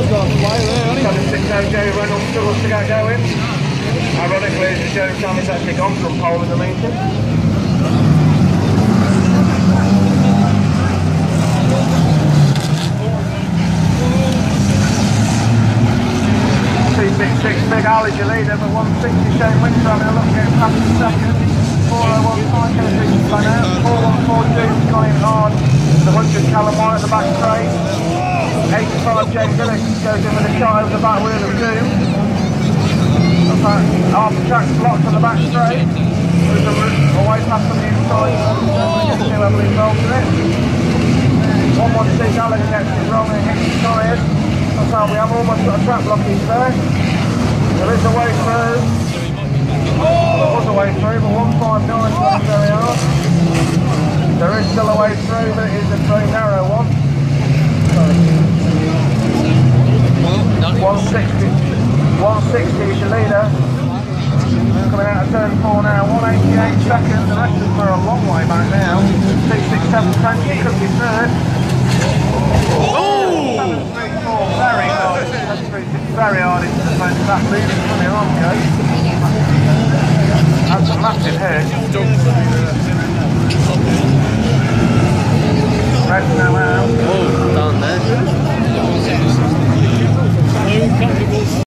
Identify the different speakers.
Speaker 1: Joe Reynolds struggles to get going. Ironically, as Joe Tommy's actually gone from pole in the meeting. 266 Big Al is your leader, but 160 Shane Winter having a look at past the second. 401 Psycho is gone out. 414 James going hard. The 100 Callum White at the back straight. 85 James Gillick goes in with a shot over the back wheel of Doom. Half the track's blocked on the back straight. Away past on the inside. Gets too heavily involved in it. 116 Gallagher gets it wrong and hits the tyres. That's how we have almost got a track blockage there. There is a way through. There was a way through, but 159 is not very hard. There is still a way through, but it is a very narrow one. 160 is your leader. Coming out of turn 4 now, 188 seconds. The rest of them are a long way back now. 667 Frenchie could be third. Oh! 734, very hard. 736, very hard into the front. That moving from the arm, Joe. That's a massive hit.